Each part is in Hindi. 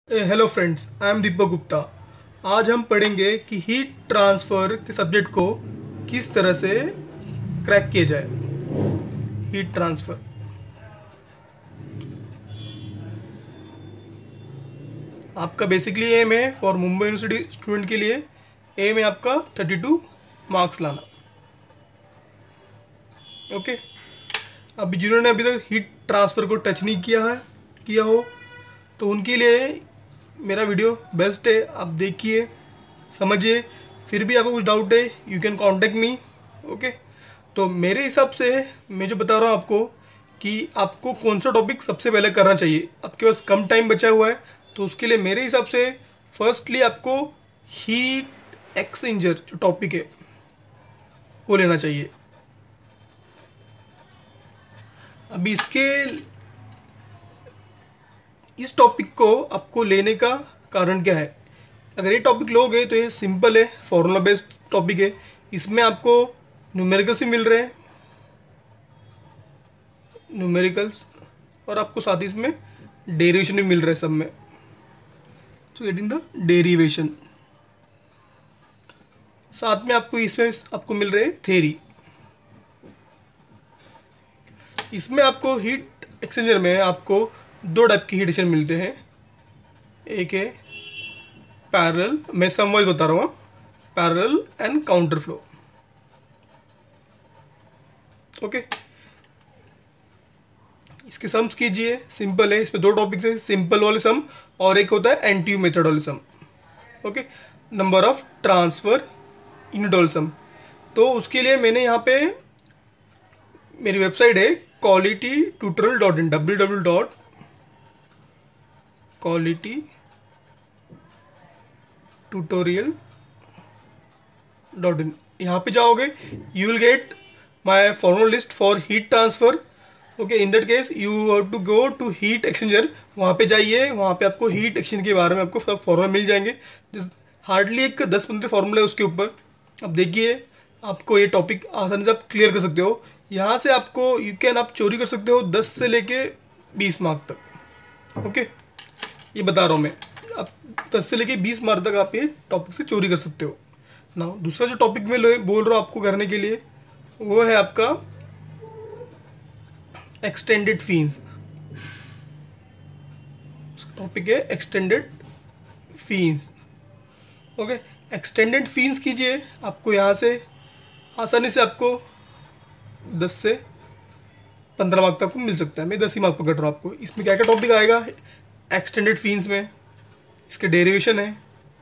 Hello friends, I am Deepak Gupta. आज हम पढ़ेंगे कि हीट ट्रांसफ़र के सब्जेक्ट को किस तरह से क्रैक किया जाए। हीट ट्रांसफ़र आपका बेसिकली एम है फॉर मुंबई यूनिवर्सिटी स्टूडेंट के लिए। एम है आपका 32 मार्क्स लाना। ओके, अभी जिन्होंने अभी तक हीट ट्रांसफ़र को टच नहीं किया हो तो उनके लिए मेरा वीडियो बेस्ट है। आप देखिए, समझिए। फिर भी आपको कुछ डाउट है, you can contact me. Okay, तो मेरे हिसाब से मैं जो बता रहा हूँ आपको कि आपको कौन सा टॉपिक सबसे पहले करना चाहिए। आपके पास कम टाइम बचा हुआ है तो उसके लिए मेरे हिसाब से फर्स्टली आपको हीट एक्सचेंजर जो टॉपिक है वो लेना चाहिए। अभी इस टॉपिक को आपको लेने का कारण क्या है? अगर ये टॉपिक लोगे तो ये सिंपल है, फॉर्मूला बेस्ड टॉपिक है। इसमें आपको न्यूमेरिकल्स ही मिल रहे हैं, न्यूमेरिकल्स, और आपको साथ ही इसमें डेरिवेशन भी मिल रहा है सब में। तो गेटिंग द डेरिवेशन, साथ में आपको इसमें आपको मिल रहे हैं थेरी। इसमें आपको हीट एक्सचेंजर में आपको दो टाइप की हीट एक्सचेंजर मिलते हैं। एक है पैरेलल, मैं सम वाइज बता रहा हूँ, parallel and counter flow. Okay, इसके सम्स कीजिए, सिंपल है। इसमें दो टॉपिक्स है, सिंपल वाले सम और एक होता है एनटीयू मेथड वाले sum. Okay, number of transfer unit वाले सम। तो उसके लिए मैंने यहाँ पे मेरी वेबसाइट है qualitytutorial.in, www.qualitytutorial.in। यहाँ पे जाओगे, you will get my formal list for heat transfer. Okay, in that case you have to go to heat exchanger. वहाँ पे जाइए, वहाँ पे आपको हीट एक्सचेंज के बारे में आपको सब फॉर्मूला मिल जाएंगे। हार्डली एक 10-15 फॉर्मूले उसके ऊपर। अब देखिए, आपको ये टॉपिक आसानी से आप क्लियर कर सकते हो। यहाँ से आपको आप चोरी कर सकते हो 10 से लेके 20 मार्क तक। ओके, ये बता रहा हूँ मैं। आप 10 से लेके 20 मार्क तक आप ये टॉपिक से चोरी कर सकते हो ना। दूसरा जो टॉपिक मैं बोल रहा हूँ आपको करने के लिए, वो है आपका एक्सटेंडेड फीस। टॉपिक है extended fins. Okay, extended fins कीजिए। आपको यहाँ से आसानी से आपको 10 से 15 मार्क तक मिल सकता है। मैं 10 ही मार्क पकड़ रहा हूँ आपको। इसमें क्या क्या टॉपिक आएगा एक्सटेंडेड फीस में? इसके डेरिवेशन है,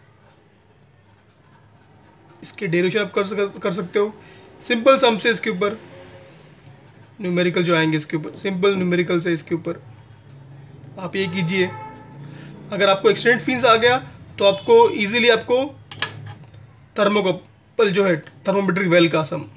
इसके डेरिवेशन आप कर सकते हो। सिंपल सम से इसके ऊपर न्यूमेरिकल जो आएंगे, इसके ऊपर सिंपल न्यूमेरिकल से इसके ऊपर आप ये कीजिए। अगर आपको एक्सटेंडेड फीस आ गया तो आपको इजीली आपको थर्मोकपल जो है थर्मोमेट्रिक वेल का सम,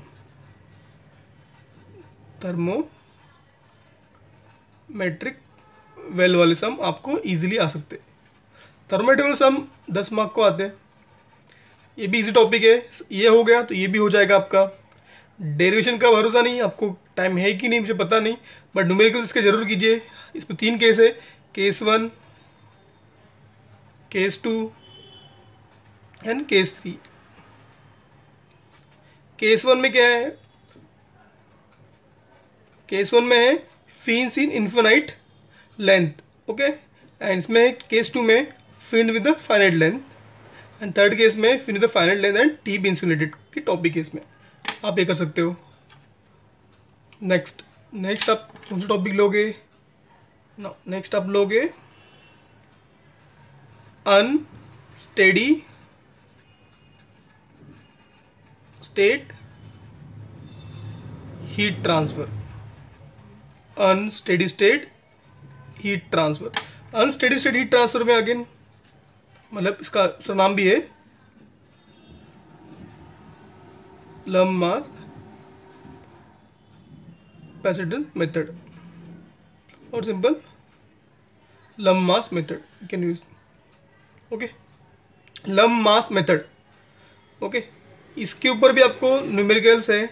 थर्मोमेट्रिक वेल वाले सम आपको इजीली आ सकते हैं। थर्मोमेट्रिक वाले सम 10 मार्क को आते हैं। ये भी इजी टॉपिक है। ये हो गया तो ये भी हो जाएगा आपका। डेरिवेशन का भरोसा नहीं, आपको टाइम है कि नहीं मुझे पता नहीं, बट न्यूमेरिकल इसके जरूर कीजिए। इसमें 3 केस है, case 1, case 2 and case 3। Case 1 में क्या है? केस 1 में है fins in infinite length. Okay, and इसमें केस 2 में fin with the finite length, and third case में fin with the finite length and T B insulated की टॉपिक है इसमें। आप ये कर सकते हो। नेक्स्ट आप कौन सा टॉपिक लोगे? नेक्स्ट आप लोगे unsteady state heat transfer. Unsteady state heat transfer. Unsteady state heat transfer में अगेन मतलब इसका नाम भी है लम्ब मास पैसेटन मेथड और simple lump mass method can use. Okay, lump mass method. Okay, इसके ऊपर भी आपको न्यूमेरिकल्स है,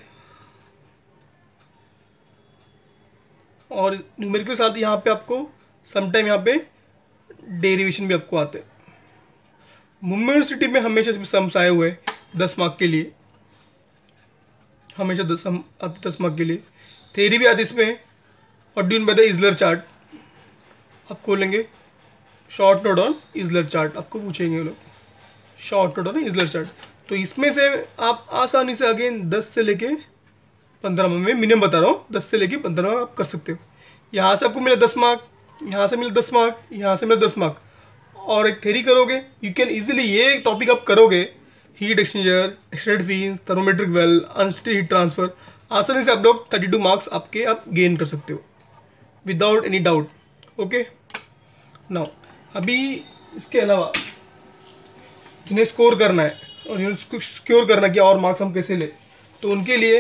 और न्यूमेरिकल साथ यहाँ पे आपको समटाइम यहाँ पे डेरिवेशन भी आपको आते हैं। मुंबई यूनिवर्सिटी में हमेशा से सम्स आए हुए 10 मार्क के लिए, हमेशा 10 मार्क के लिए। थेरी भी आती इसमें। What do you mean by the Heisler chart, आप खोलेंगे short note on Heisler chart, आपको पूछेंगे वो लोग short note on Heisler chart. तो इसमें से आप आसानी से अगेन 10 से लेके 15, मैं मिनिमम बता रहा हूँ, 10 से लेके 15 आप कर सकते हो। यहाँ से आपको मिला 10 मार्क, यहाँ से मिला 10 मार्क, यहाँ से मिला 10 मार्क, और एक थेरी करोगे, यू कैन इजीली ये टॉपिक आप करोगे, heat exchanger, extended fins, thermometric well, unsteady heat transfer, आसानी से आप लोग 32 मार्क्स आपके आप गेन कर सकते हो without any doubt. Okay now अभी इसके अलावा जिन्हें स्कोर करना है और जिन्हें सिक्योर करना है कि और मार्क्स हम कैसे ले, तो उनके लिए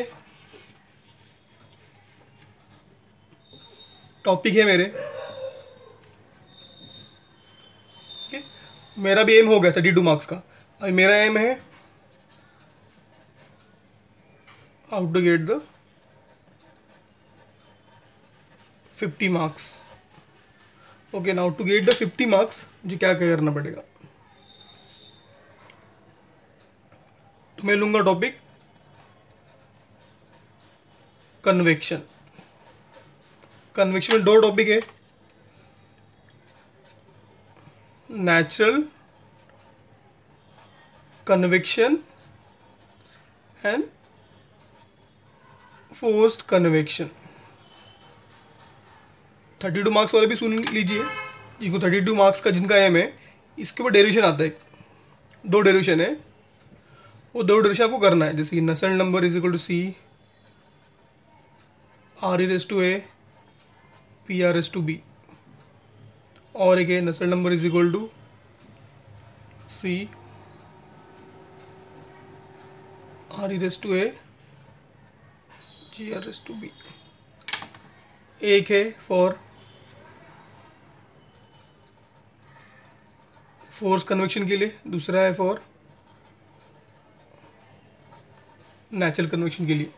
टॉपिक है मेरे। ओके मेरा भी एम हो गया 32 मार्क्स का, अभी मेरा एम है how to get the 50 marks. Okay now to get the 50 marks मुझे क्या क्या करना पड़ेगा, तो मैं लूंगा टॉपिक कन्वेक्शन। कन्वेक्शन में 2 टॉपिक है, natural convection and forced convection. 32 marks वाले भी सुन लीजिए, जिनको 32 मार्क्स का जिनका एम है, इसके ऊपर डेरिवेशन आता है, 2 डेरिवेशन है, वो 2 डेरिवेशन आपको करना है। जैसे कि Nusselt number is equal to C R E raise to A P R S to B, और एक है Nusselt number is equal to C R E raise to A G R S to B. एक है फॉर फोर्स कन्वेक्शन के लिए, दूसरा है फॉर नेचुरल कन्वेक्शन के लिए।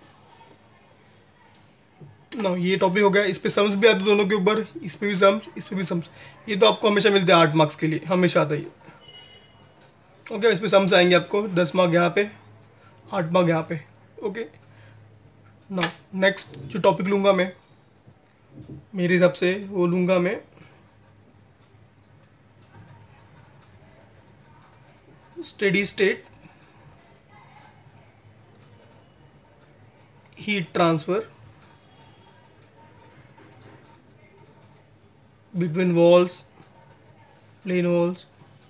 ना ये टॉपिक हो गया, इस पे सम्स भी आते दोनों के ऊपर, इस पे भी सम्स, इस पे भी सम्स। ये तो आपको हमेशा मिलते हैं 8 मार्क्स के लिए, हमेशा आता है ये। ओके इस पे सम्स आएंगे आपको 10 मार्क यहाँ पे, 8 मार्क यहाँ पे। ओके ना नेक्स्ट जो टॉपिक लूँगा मैं, मेरे हिसाब से वो लूँगा मैं steady state heat transfer between walls, plane walls,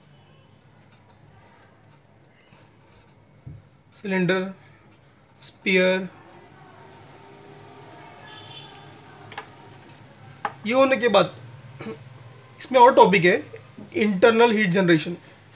cylinder, sphere। ये होने के बाद इसमें और टॉपिक है internal heat generation.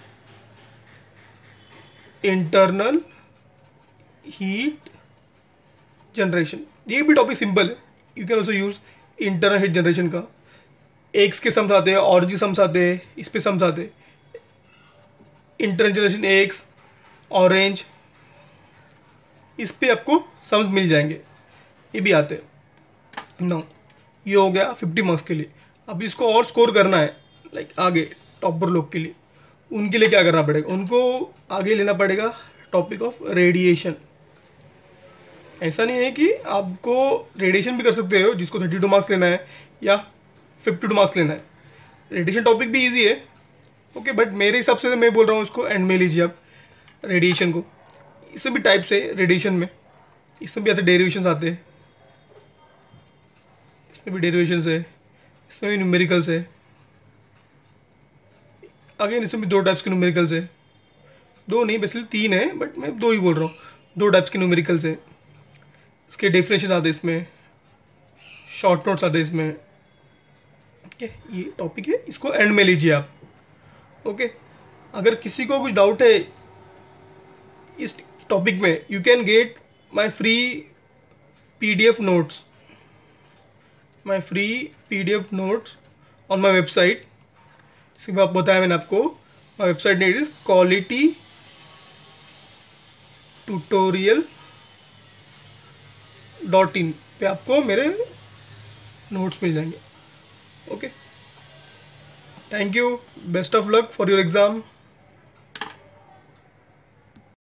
Internal heat generation, ये भी टॉपिक सिंपल है, you can also use internal heat generation का। एक्स के सम्स आते हैं, ऑरेंज सम्स आते हैं, इस पे सम्स आते हैं। इंटरनल जनरेशन एक्स ऑरेंज, इस पे आपको सम्स मिल जाएंगे, ये भी आते हैं। नो ये हो गया 50 मार्क्स के लिए। अब इसको और स्कोर करना है लाइक आगे टॉपर लोग के लिए, उनके लिए क्या करना पड़ेगा, उनको आगे लेना पड़ेगा टॉपिक ऑफ रेडिएशन। ऐसा नहीं है कि आपको रेडिएशन भी कर सकते हो जिसको 32 मार्क्स लेना है या 52 मार्क्स लेना है, रेडिएशन टॉपिक भी इजी है। ओके बट मेरे हिसाब से मैं बोल रहा हूँ उसको एंड में लीजिए आप रेडिएशन को। इसमें भी टाइप्स है रेडिएशन में, इसमें भी आते डेरिवेशंस आते हैं, इसमें भी डेरिवेशंस है, इसमें भी न्यूमेरिकल्स है। अगेन इसमें भी 2 टाइप्स के न्यूमेरिकल्स है, 2 नहीं बेसिकली 3 है बट मैं 2 ही बोल रहा हूँ। 2 टाइप्स के न्यूमेरिकल्स है, इसके डेफिनेशन आते हैं, इसमें शॉर्ट नोट्स आते हैं इसमें। ओके ये टॉपिक है, इसको एंड में लीजिए आप। ओके अगर किसी को कुछ डाउट है इस टॉपिक में, you can get my free PDF notes, my free PDF notes on my website. इसके बाद बताया मैंने आपको, my website name is quality tutorial.in पे आपको मेरे नोट्स मिल जाएंगे। Okay thank you, best of luck for your exam.